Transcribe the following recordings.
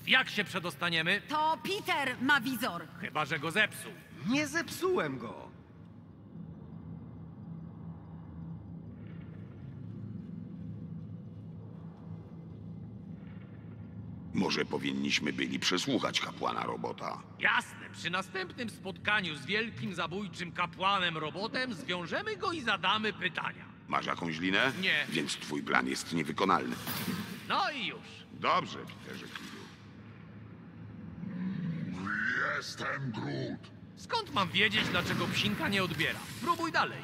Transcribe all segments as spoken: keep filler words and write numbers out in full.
Jak się przedostaniemy? To Peter ma wizor. Chyba że go zepsuł. Nie zepsułem go. Może powinniśmy byli przesłuchać kapłana robota. Jasne, przy następnym spotkaniu z wielkim zabójczym kapłanem robotem zwiążemy go i zadamy pytania. Masz jakąś linę? Nie. Więc twój plan jest niewykonalny. No i już. Dobrze, Peterze Quillu. Jestem Groot. Skąd mam wiedzieć, dlaczego psinka nie odbiera? Próbuj dalej.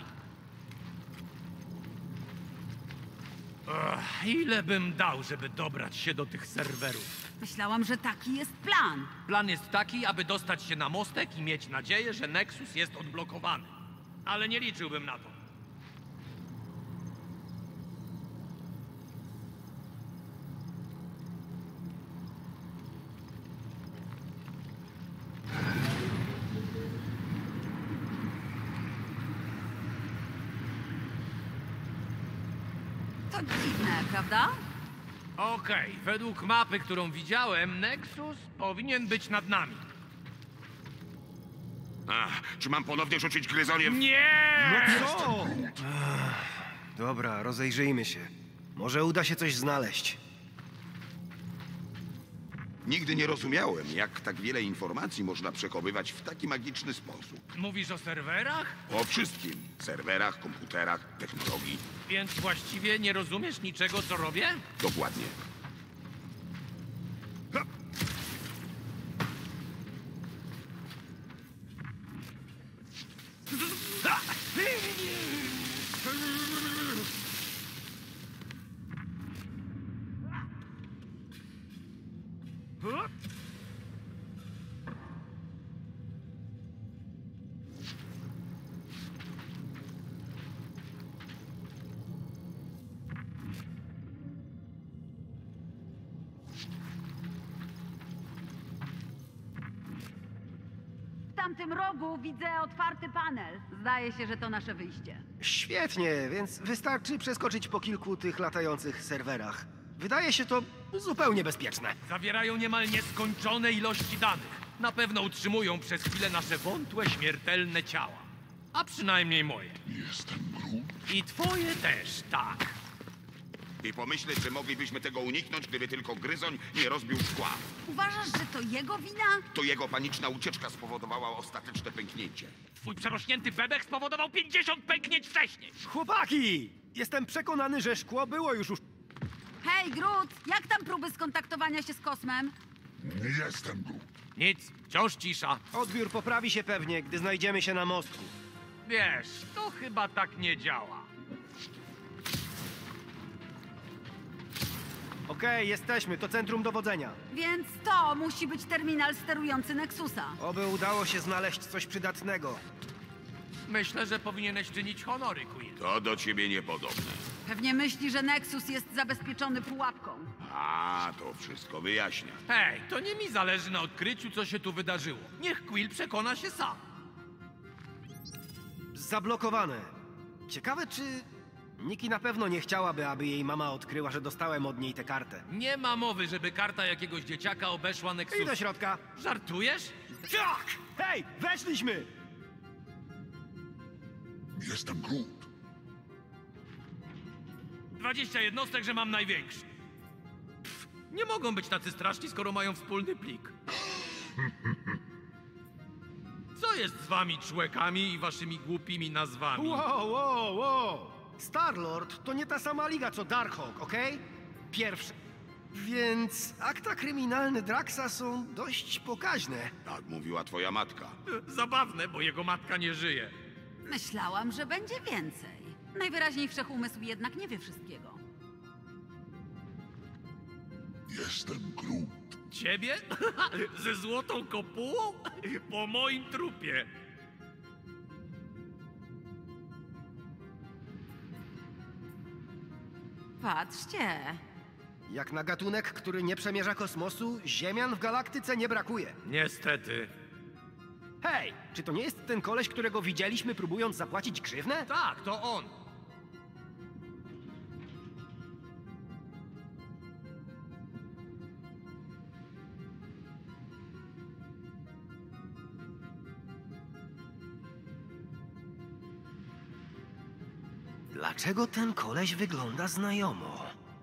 Ech, ile bym dał, żeby dobrać się do tych serwerów? Myślałam, że taki jest plan. Plan jest taki, aby dostać się na mostek i mieć nadzieję, że Nexus jest odblokowany. Ale nie liczyłbym na to. To dziwne, prawda? Okej, według mapy, którą widziałem, Nexus powinien być nad nami. Ach, czy mam ponownie rzucić gryzoniem? Nie! Co? Dobra, rozejrzyjmy się. Może uda się coś znaleźć. Nigdy nie rozumiałem, jak tak wiele informacji można przechowywać w taki magiczny sposób. Mówisz o serwerach? O wszystkim. Serwerach, komputerach, technologii. Więc właściwie nie rozumiesz niczego, co robię? Dokładnie. Ha! W tamtym rogu widzę otwarty panel. Zdaje się, że to nasze wyjście. Świetnie, więc wystarczy przeskoczyć po kilku tych latających serwerach. Wydaje się to zupełnie bezpieczne. Zawierają niemal nieskończone ilości danych. Na pewno utrzymują przez chwilę nasze wątłe, śmiertelne ciała. A przynajmniej moje. Jestem Groot. I twoje też, tak. I pomyśleć, że moglibyśmy tego uniknąć, gdyby tylko gryzoń nie rozbił szkła. Uważasz, że to jego wina? To jego paniczna ucieczka spowodowała ostateczne pęknięcie. Twój przerośnięty bebek spowodował pięćdziesiąt pęknięć wcześniej. Chłopaki! Jestem przekonany, że szkło było już już... Hej, Groot! Jak tam próby skontaktowania się z kosmem? Jestem Groot. Nic, wciąż cisza. Odbiór poprawi się pewnie, gdy znajdziemy się na mostku. Wiesz, to chyba tak nie działa. Okej, jesteśmy, to centrum dowodzenia. Więc to musi być terminal sterujący Nexusa. Oby udało się znaleźć coś przydatnego. Myślę, że powinieneś czynić honory, Quill. To do ciebie niepodobne. Pewnie myśli, że Nexus jest zabezpieczony pułapką. A, to wszystko wyjaśnia. Hej, to nie mi zależy na odkryciu, co się tu wydarzyło. Niech Quill przekona się sam. Zablokowane. Ciekawe, czy... Nikki na pewno nie chciałaby, aby jej mama odkryła, że dostałem od niej tę kartę. Nie ma mowy, żeby karta jakiegoś dzieciaka obeszła I do Nexus. środka. Żartujesz? Tak! Hej, weszliśmy! Jestem Groot. Dwadzieścia jednostek, że mam największy. Pff, nie mogą być tacy straszni, skoro mają wspólny plik. Co jest z wami, człekami i waszymi głupimi nazwami? Wow, wow, wow! Star-Lord to nie ta sama liga co Darkhawk, okej? Pierwsze. Więc akta kryminalne Draxa są dość pokaźne. Tak mówiła twoja matka. Zabawne, bo jego matka nie żyje. Myślałam, że będzie więcej. Najwyraźniej wszechumysł jednak nie wie wszystkiego. Jestem Groot. Ciebie? Ze złotą kopułą? Po moim trupie. Patrzcie. Jak na gatunek, który nie przemierza kosmosu, ziemian w galaktyce nie brakuje. Niestety. Hej, czy to nie jest ten koleś, którego widzieliśmy próbując zapłacić grzywnę? Tak, to on. Dlaczego ten koleś wygląda znajomo?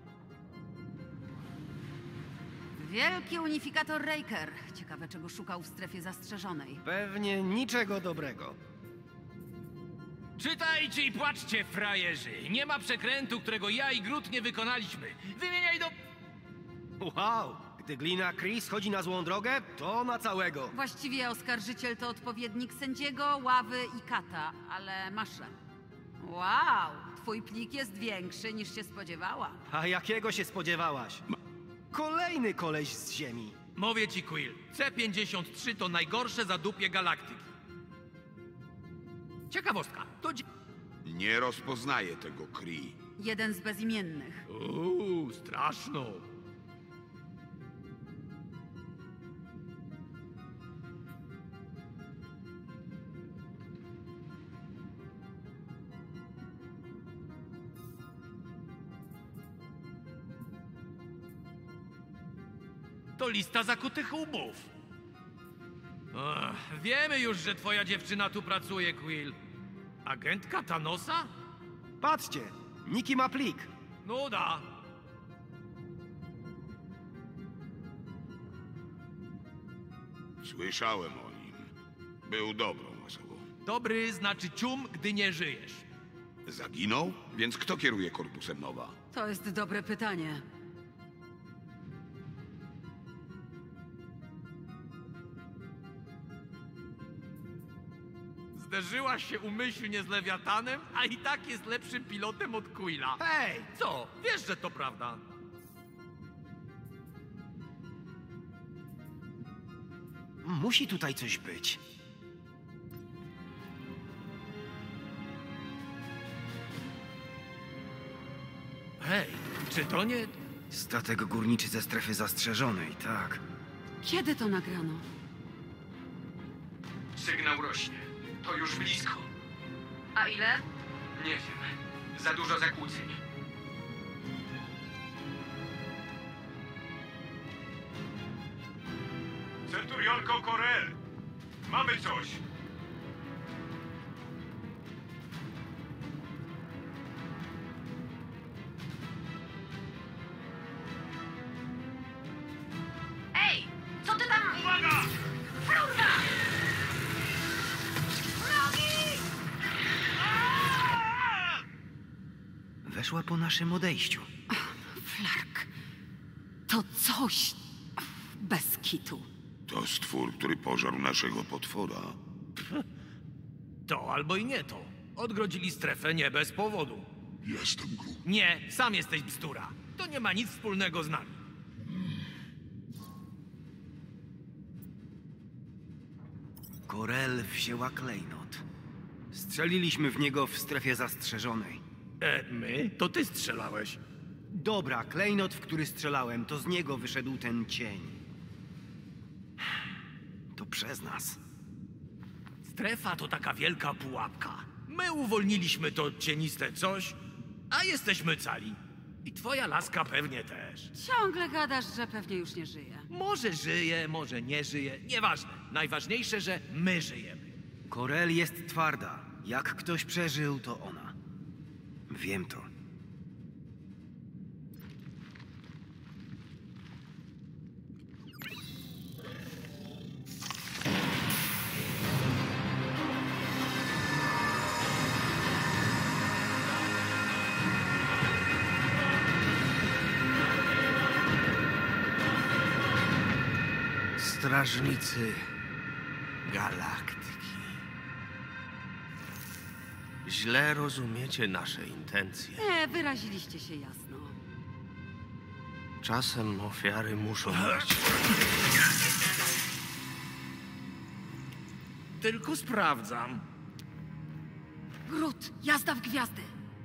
Wielki unifikator Raker. Ciekawe, czego szukał w strefie zastrzeżonej. Pewnie niczego dobrego. Czytajcie i płaczcie, frajerzy. Nie ma przekrętu, którego ja i Groot nie wykonaliśmy. Wymieniaj do... Wow! Gdy glina Chris chodzi na złą drogę, to na całego. Właściwie oskarżyciel to odpowiednik sędziego, ławy i kata, ale masz rację. Wow, twój plik jest większy niż się spodziewała. A jakiego się spodziewałaś? Kolejny koleś z Ziemi. Mówię ci, Quill, C pięćdziesiąt trzy to najgorsze zadupie galaktyki. Ciekawostka, to... dzie- Nie rozpoznaję tego Kree. Jeden z bezimiennych. Uuu, straszno. To lista zakutych łbów. Ech, wiemy już, że twoja dziewczyna tu pracuje, Quill. Agentka Thanosa? Patrzcie, Nikki ma plik. Nuda. Słyszałem o nim. Był dobrą osobą. Dobry znaczy cium, gdy nie żyjesz. Zaginął? Więc kto kieruje korpusem Nowa? To jest dobre pytanie. Zderzyłaś się umyślnie z Lewiatanem, a i tak jest lepszym pilotem od Quilla. Hej! Co? Wiesz, że to prawda. Musi tutaj coś być. Hej, czy to nie... Statek górniczy ze strefy zastrzeżonej, tak. Kiedy to nagrano? Sygnał rośnie. To już blisko. A ile? Nie wiem. Za dużo zakłóceń. Centurionko Korel! Mamy coś! Ej! Co ty tam... Uwaga! Frunza! Rogi! Weszła po naszym odejściu. Flark. To coś... bez kitu. To stwór, który pożarł naszego potwora. To albo i nie to. Odgrodzili strefę nie bez powodu. Jestem Groot. Nie, sam jesteś bzdura. To nie ma nic wspólnego z nami. Korel wzięła klejnot. Strzeliliśmy w niego w strefie zastrzeżonej. E, my? To ty strzelałeś. Dobra, klejnot, w który strzelałem, to z niego wyszedł ten cień. To przez nas. Strefa to taka wielka pułapka. My uwolniliśmy to cieniste coś, a jesteśmy cali. I twoja laska pewnie też. Ciągle gadasz, że pewnie już nie żyje. Może żyje, może nie żyje, nieważne. Najważniejsze, że my żyjemy. Korel jest twarda. Jak ktoś przeżył, to ona. Wiem to. Strażnicy galaktyki. Źle rozumiecie nasze intencje. Nie, wyraziliście się jasno. Czasem ofiary muszą być. Tylko sprawdzam. Groot, jazda w gwiazdy.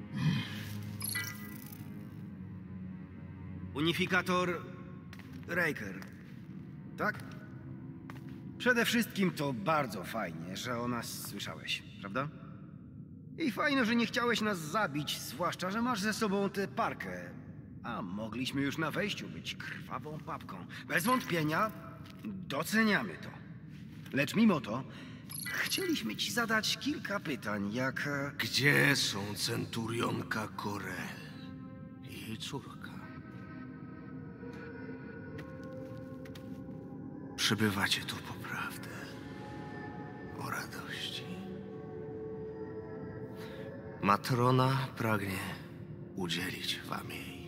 Unifikator Raker. Tak? Przede wszystkim to bardzo fajnie, że o nas słyszałeś, prawda? I fajno, że nie chciałeś nas zabić, zwłaszcza, że masz ze sobą tę parkę. A mogliśmy już na wejściu być krwawą papką. Bez wątpienia doceniamy to. Lecz mimo to Chcieliśmy ci zadać kilka pytań, jak... e, Gdzie są centurionka Corel i jej córka? Przybywacie tu po prawdę o radości. Matrona pragnie udzielić wam jej.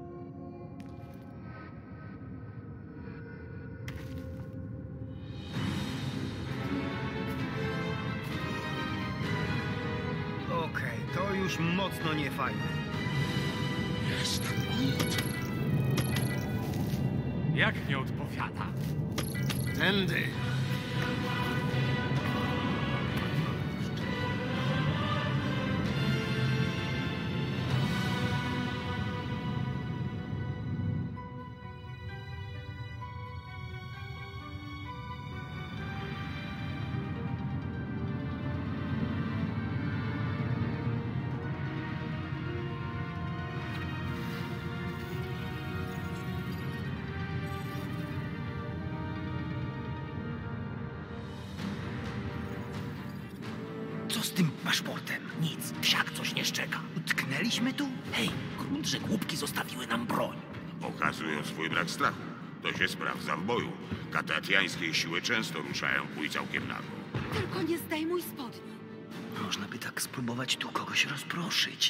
Okej, to już mocno niefajne. Jestem Groot. Jak nie odpowiada? Tędy! Co z tym paszportem? Nic, psiak coś nie szczeka. Utknęliśmy tu? Hej, grunt, że głupki zostawiły nam broń. Pokazują swój brak strachu. To się sprawdza w boju. Katatiańskie siły często ruszają bój całkiem nago. Tylko nie zdejmuj spodni. Można by tak spróbować tu kogoś rozproszyć.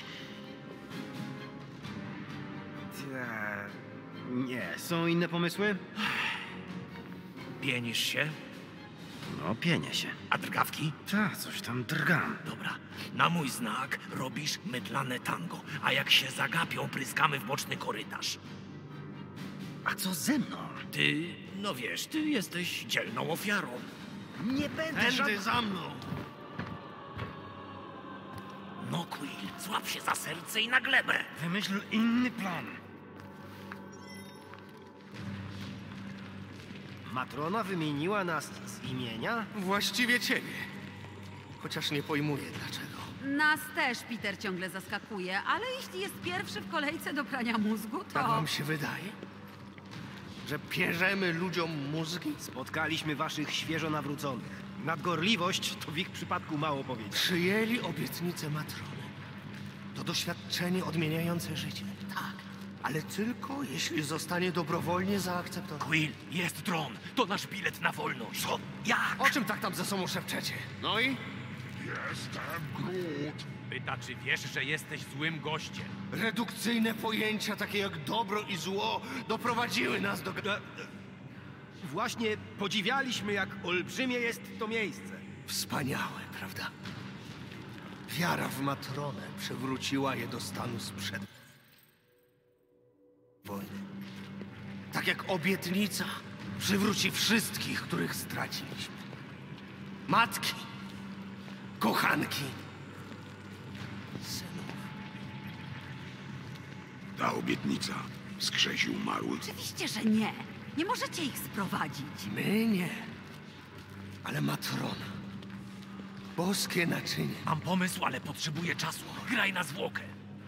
Ta... Nie, są inne pomysły? Pienisz się? No, pienię się. A drgawki? Ta, coś tam drgam. Dobra, na mój znak robisz mydlane tango, a jak się zagapią, pryskamy w boczny korytarz. A co ze mną? Ty, no wiesz, ty jesteś dzielną ofiarą. Nie będę Tędy żadnym... za mną! No, Quill, złap się za serce i na glebę. Wymyśl inny plan. Matrona wymieniła nas z imienia? Właściwie ciebie. Chociaż nie pojmuję dlaczego. Nas też Peter ciągle zaskakuje, ale jeśli jest pierwszy w kolejce do prania mózgu, to... Tak wam się wydaje? Że pierzemy ludziom mózgi? Spotkaliśmy waszych świeżo nawróconych. Nadgorliwość to w ich przypadku mało powiedzieć. Przyjęli obietnicę matrony. To doświadczenie odmieniające życie. Tak, ale tylko jeśli zostanie dobrowolnie zaakceptowane. Quill, jest dron. To nasz bilet na wolność. Co? Jak? O czym tak tam ze sobą szepczecie? No i? Jestem Groot. Pyta, czy wiesz, że jesteś złym gościem. Redukcyjne pojęcia takie jak dobro i zło doprowadziły nas do... Właśnie podziwialiśmy, jak olbrzymie jest to miejsce. Wspaniałe, prawda? Wiara w matronę przywróciła je do stanu sprzed wojny. Tak jak obietnica przywróci wszystkich, których straciliśmy. Matki, kochanki, synów. Ta obietnica wskrzesi umarłych. Oczywiście, że nie. Nie możecie ich sprowadzić. My nie, ale matrona. Boskie naczynie. Mam pomysł, ale potrzebuję czasu. Graj na zwłokę.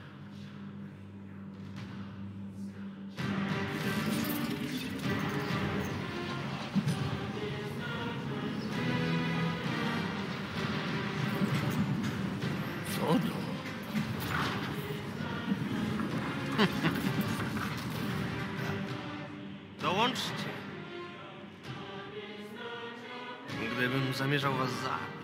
Co to? Dołączcie. Gdybym zamierzał was zabić.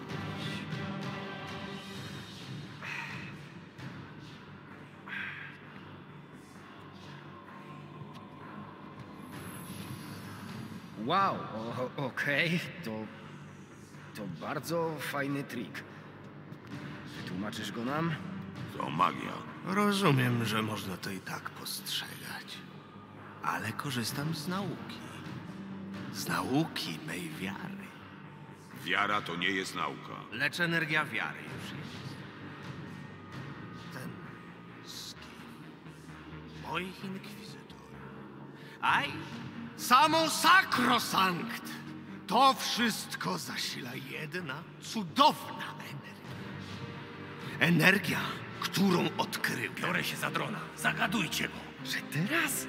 Wow, o- okej, to... To bardzo fajny trik. Wytłumaczysz go nam? To magia. Rozumiem, że można to i tak postrzegać. Ale korzystam z nauki. Z nauki mej wiary. Wiara to nie jest nauka. Lecz energia wiary już jest. Ten skip moich inkwizytorów. Aj, samo sakrosankt! To wszystko zasila jedna cudowna energia. Energia, którą odkryłem. Biorę się za drona. Zagadujcie go. Że teraz?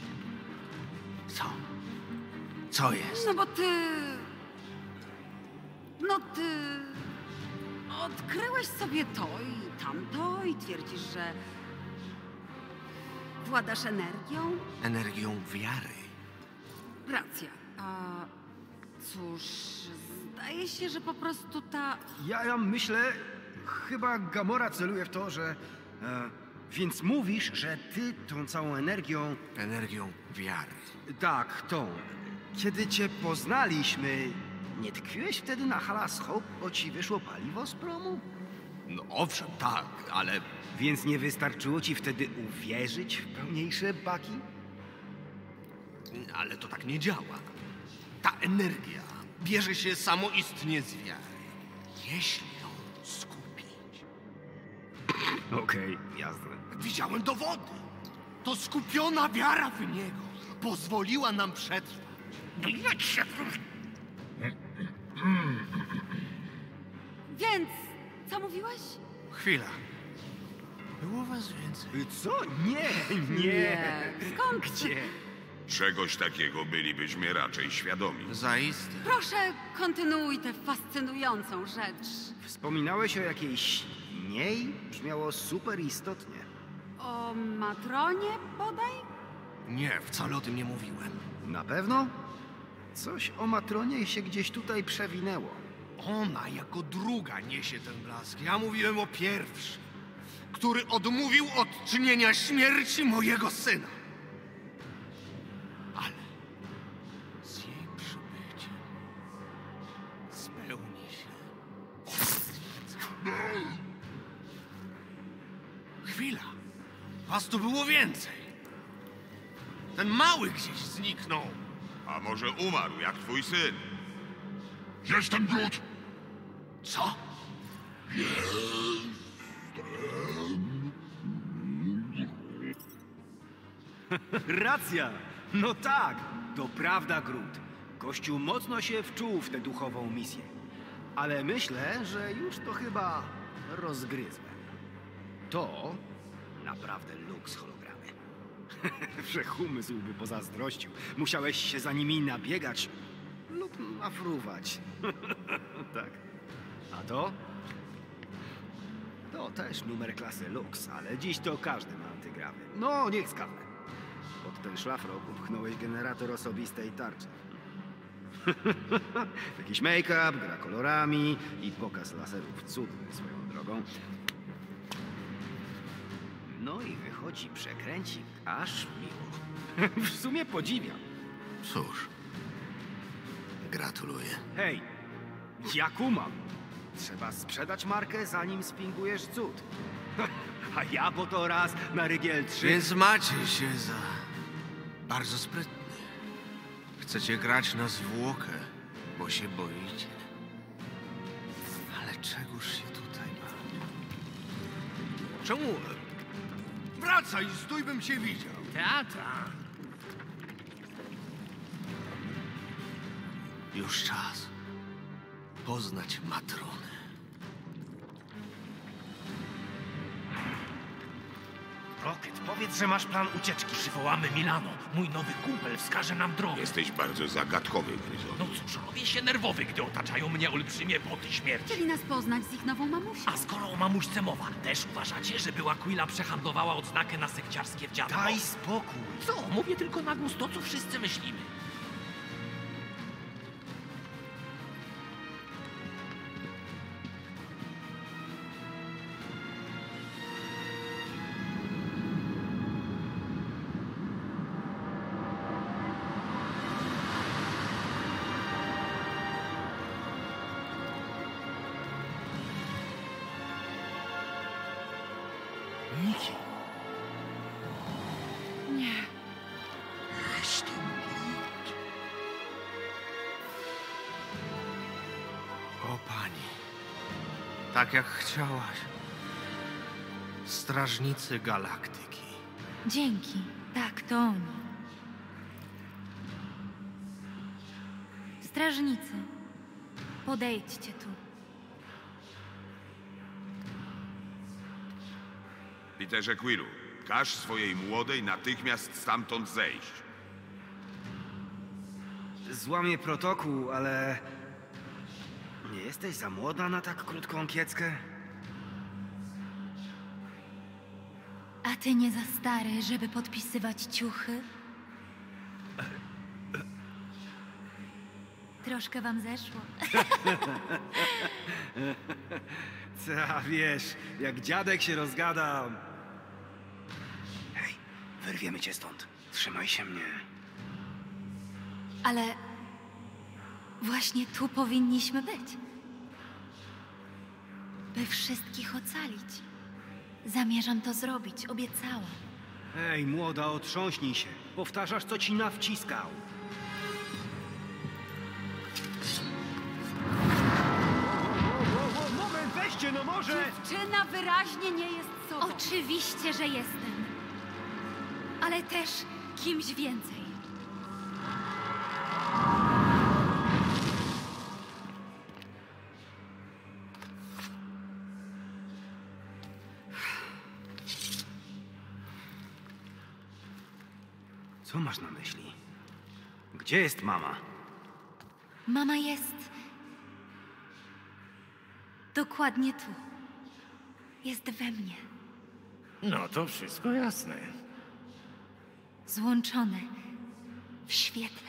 Co? Co jest? No bo ty... No ty... odkryłeś sobie to i tamto i twierdzisz, że... władasz energią? Energią wiary. Racja. A cóż, zdaje się, że po prostu ta... Ja, ja myślę, chyba Gamora celuje w to, że... E, więc mówisz, że ty tą całą energią... Energią wiary. Tak, tą. Kiedy cię poznaliśmy, nie tkwiłeś wtedy na Halas Hope, bo ci wyszło paliwo z promu? No owszem, tak, ale... Więc nie wystarczyło ci wtedy uwierzyć w pełniejsze baki? Ale to tak nie działa. Ta energia bierze się samoistnie z wiary. Jeśli ją skupić. Okej, jasne. Widziałem dowody. To skupiona wiara w niego pozwoliła nam przetrwać. No jedź się! Więc, co mówiłeś? Chwila. Było was więcej. Co? Nie, nie. Skąd? Gdzie? Czegoś takiego bylibyśmy raczej świadomi. Zaiste. Proszę, kontynuuj tę fascynującą rzecz. Wspominałeś o jakiejś niej? Brzmiało super istotnie. O Matronie bodaj? Nie, wcale o tym nie mówiłem. Na pewno? Coś o Matronie się gdzieś tutaj przewinęło. Ona jako druga niesie ten blask. Ja mówiłem o pierwszym, który odmówił odczynienia śmierci mojego syna. Ale z jej przybyciem spełni się. Chwila. Was tu było więcej. Ten mały gdzieś zniknął. A może umarł, jak twój syn? Jestem Groot! Co? Racja! No tak, to prawda, Groot. Kościół mocno się wczuł w tę duchową misję. Ale myślę, że już to chyba rozgryzłem. To naprawdę luks hologramy. Wszechumysł by pozazdrościł. Musiałeś się za nimi nabiegać lub nafruwać. Tak. A to? To też numer klasy Lux, ale dziś to każdy ma antygrawy. No, niech skapnę. Pod ten szlafrok upchnąłeś generator osobistej tarczy. Jakiś make-up, gra kolorami i pokaz laserów cudny swoją drogą. No i wychodzi przekręcik aż miło. W sumie podziwiam. Cóż, gratuluję. Hej, ja kumam. Trzeba sprzedać markę, zanim spingujesz cud. A ja po to raz na rygiel trzy... Więc macie się za bardzo sprytny. Chcecie grać na zwłokę, bo się boicie. Ale czegoż się tutaj ma? Czemu? Wracaj, stój, bym cię widział. Teatra. Już czas poznać Matronę. Rocket, powiedz, że masz plan ucieczki. Przywołamy Milano. Mój nowy kumpel wskaże nam drogę. Jesteś bardzo zagadkowy, Gryzon. No cóż, robię się nerwowy, gdy otaczają mnie olbrzymie boty śmierci. Chcieli nas poznać z ich nową mamusią. A skoro o mamuśce mowa, też uważacie, że była Quilla przehandlowała odznakę na sekciarskie w dziadku? Daj spokój. Co? Mówię tylko na głos to, co wszyscy myślimy. Niki. Nie. Jestem Groot. O pani, tak jak chciałaś. Strażnicy Galaktyki. Dzięki. Tak, to oni. Strażnicy, podejdźcie tu. Peterze Quillu, każ swojej młodej natychmiast stamtąd zejść. Złamię protokół, ale... Nie jesteś za młoda na tak krótką kieckę? A ty nie za stary, żeby podpisywać ciuchy? Troszkę wam zeszło. Co, wiesz, jak dziadek się rozgada... Hej, wyrwiemy cię stąd. Trzymaj się mnie. Ale właśnie tu powinniśmy być. By wszystkich ocalić. Zamierzam to zrobić, obiecałam. Ej, młoda, otrząśnij się. Powtarzasz, co ci nawciskał. Moment, weźcie, no może! Dziewczyna wyraźnie nie jest sobą. Oczywiście, że jestem. Ale też kimś więcej. Co masz na myśli? Gdzie jest mama? Mama jest... dokładnie tu. Jest we mnie. No to wszystko jasne. Złączone w świetle.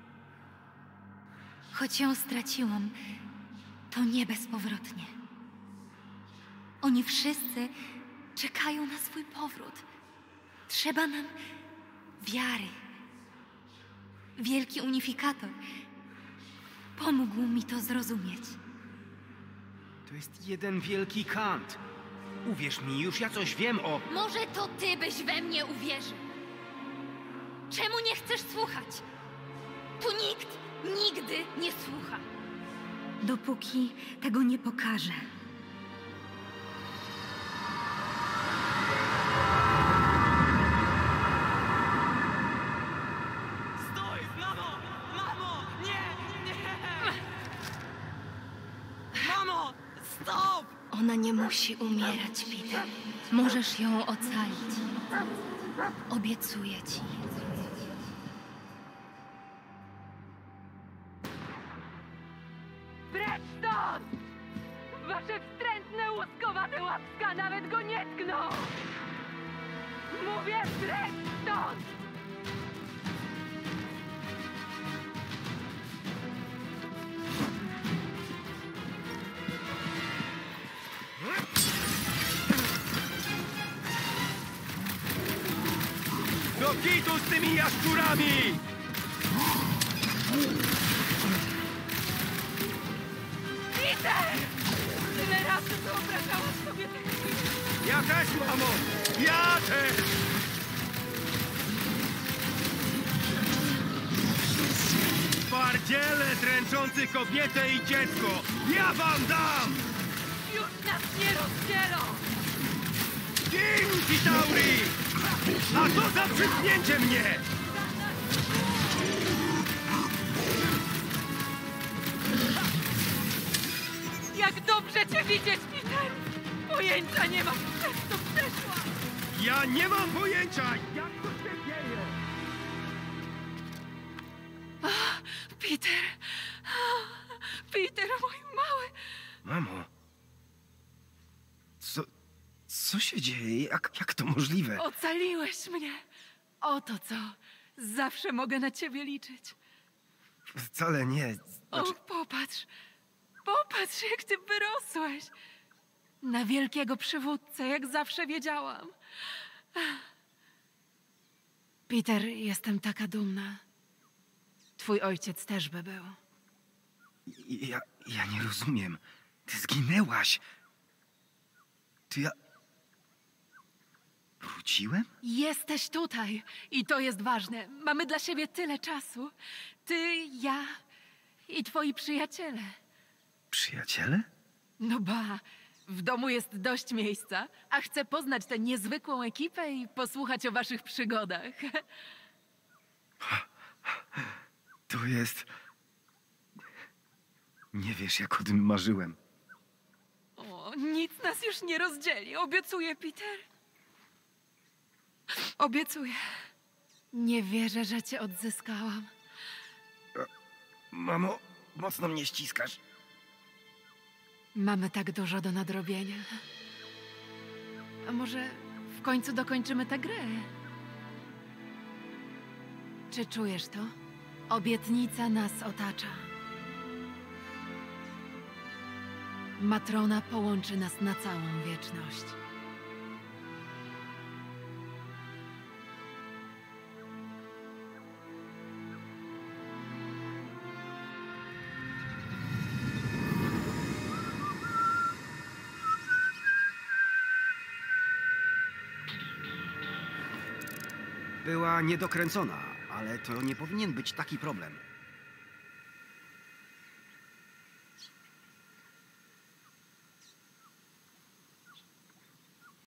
Choć ją straciłam, to nie bezpowrotnie. Oni wszyscy czekają na swój powrót. Trzeba nam wiary. Wielki unifikator pomógł mi to zrozumieć. To jest jeden wielki kant. Uwierz mi, już ja coś wiem o... Może to ty byś we mnie uwierzył. Czemu nie chcesz słuchać? Tu nikt nigdy nie słucha. Dopóki tego nie pokażę. Stój! Mamo! Mamo! Nie! Nie! Mamo! Stop! Ona nie musi umierać, Peter. Możesz ją ocalić. Obiecuję ci. Precz stąd! Wasze wstrętne, łuskowate łapska nawet go nie tkną! Mówię precz stąd! Do kitu z tymi jaszczurami! Peter! Tyle razy wyobrażałaś sobie tych ludzi. Ja też, mamo! Ja też! Twardziele dręczący kobietę i dziecko! Ja wam dam! Już nas nie rozdzielą! Gin, Chitauri! A to za przypnięcie mnie! Jak dobrze cię widzieć, Peter! Pojęcia nie mam, przez co przeszła! Ja nie mam pojęcia, jak to się dzieje! Peter! Peter, mój mały! Mamo... Co... Co się dzieje? Jak, jak to możliwe? Ocaliłeś mnie! Oto co! Zawsze mogę na ciebie liczyć. Wcale nie. Znaczy... O, popatrz! Popatrz, jak ty wyrosłeś! Na wielkiego przywódcę, jak zawsze wiedziałam. Peter, jestem taka dumna. Twój ojciec też by był. Ja... ja nie rozumiem. Ty zginęłaś. Ty ja... Wróciłem? Jesteś tutaj i to jest ważne. Mamy dla siebie tyle czasu. Ty, ja i twoi przyjaciele. Przyjaciele? No ba, w domu jest dość miejsca, a chcę poznać tę niezwykłą ekipę i posłuchać o waszych przygodach. To jest... Nie wiesz, jak o tym marzyłem. O, nic nas już nie rozdzieli. Obiecuję, Peter. Obiecuję. Nie wierzę, że cię odzyskałam. Mamo, mocno mnie ściskasz. Mamy tak dużo do nadrobienia. A może w końcu dokończymy tę grę? Czy czujesz to? Obietnica nas otacza. Matrona połączy nas na całą wieczność. Była niedokręcona, ale to nie powinien być taki problem.